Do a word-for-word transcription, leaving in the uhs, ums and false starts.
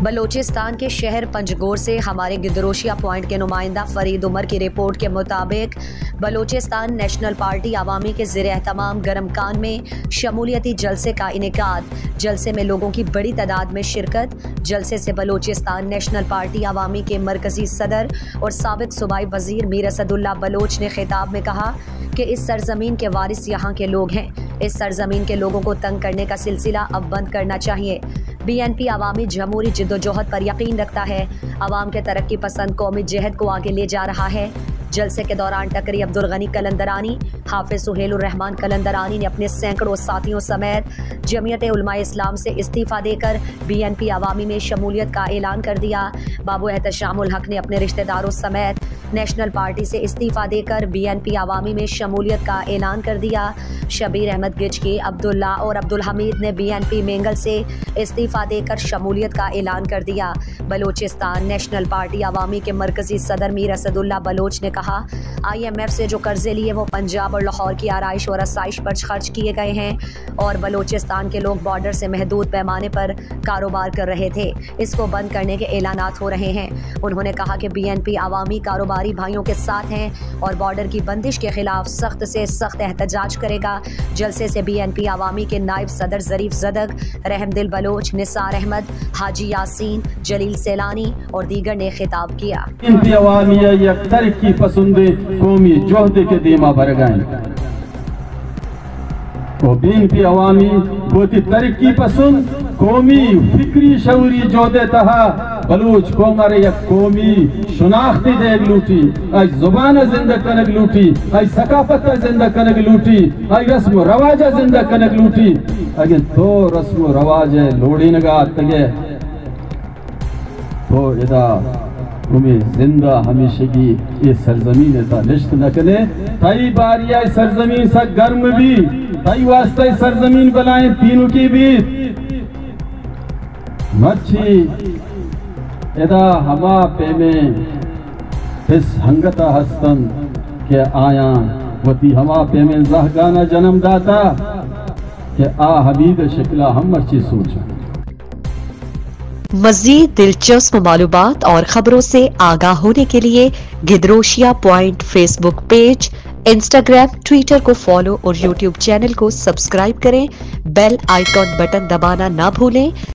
بلوچستان کے شہر پنجگور سے ہمارے گدروشیا پوائنٹ کے نمائندہ فرید عمر کی رپورٹ کے مطابق بلوچستان نیشنل پارٹی عوامی کے زیر اہتمام گرم کان میں شمولیتی جلسے کا انعقاد۔ جلسے میں لوگوں کی بڑی تعداد میں شرکت۔ جلسے سے بلوچستان نیشنل پارٹی عوامی کے مرکزی صدر اور سابق صوبائی وزیر میر اسد اللہ بلوچ نے خطاب میں کہا کہ اس سرزمین کے وارث یہاں کے لوگ ہیں۔ اس سرزمین کے لوگوں کو تنگ کرنے کا سلسلہ اب بند کرنا چاہیے۔ بی این پی عوامی جمہوری جدوجہد پر یقین رکھتا ہے، عوام کے ترقی پسند قومی جہد کو آگے لے جا رہا ہے۔ جلسے کے دوران ٹکری عبدالغنی قلندرانی، حافظ سہیل الرحمان قلندرانی نے اپنے سینکڑوں ساتھیوں سمیت جمعیت علماء اسلام سے استعفیٰ دے کر بی این پی عوامی میں شمولیت کا اعلان کر دیا۔ بابو احتشام الحق نے اپنے رشتہ داروں سمیت نیشنل پارٹی سے استعفیٰ دے کر بی این پی عوامی میں شمولیت کا اعلان کر دیا۔ شبیر احمد گجکی، عبداللہ اور عبدالحمید نے بی این پی مینگل سے استعفیٰ دے کر شمولیت کا اعلان کر دیا۔ بلوچستان نیشنل پارٹی عوامی کے مرکزی صدر میر اسد اللہ بلوچ نے کہا، آئی ایم ایف سے جو قرضے لیے وہ پنجاب اور لاہور کی آرائش اور آسائش پر خرچ کیے گئے ہیں اور بلوچستان کے لوگ بارڈر سے محدود پیمانے پر کاروبار کر رہے تھے، اس کو بند کرنے کے اعلانات ہو رہے ہیں۔ انہوں نے کہا کہ بی این پی عوامی کاروباری بھائیوں کے ساتھ ہیں اور بارڈر کی بندش کے خلاف سخت سے سخت احتجاج کرے گا۔ جلسے سے بی این پی عوامی کے نائب صدر ظریف زدگ، رحم دل بلوچ، نثار احمد، حاجی یاسین، جلیل سیلانی اور دیگر نے خطاب کیا۔ بی این پی عوامی یک ترقی پسند قومی جہد کے دیما برگائیں اور بی این پی عوامی بہت ترقی پسند قومی فکری شعوری جہد تہا بلوچ قومر یک قومی شناخت دیگ لوٹی، آئی زبان زندہ کنگ لوٹی، آئی ثقافت زندہ کنگ لوٹی، آئی رسم و رواج زندہ کنگ لوٹی۔ اگر تو رسم و رواج لوڑی نگا تگے تو ادا ہمیں زندہ ہمیشگی یہ سرزمین تا نشت نکنے۔ تائی باری آئی سرزمین سا گرم بھی، تائی واسطہ سرزمین بلائیں تینوں کی بھی مچھی ادا ہما پیمیں اس ہنگتا ہستن کہ آیاں وطی ہما پیمیں زہگانا جنم داتا کہ آ حبید شکلہ ہم مچھی سوچا۔ مزید دلچسپ معلومات اور خبروں سے آگاہ ہونے کے لیے Gedrosia point Facebook page, Instagram, Twitter کو فالو اور یوٹیوب چینل کو سبسکرائب کریں۔ بیل آئیکن بٹن دبانا نہ بھولیں۔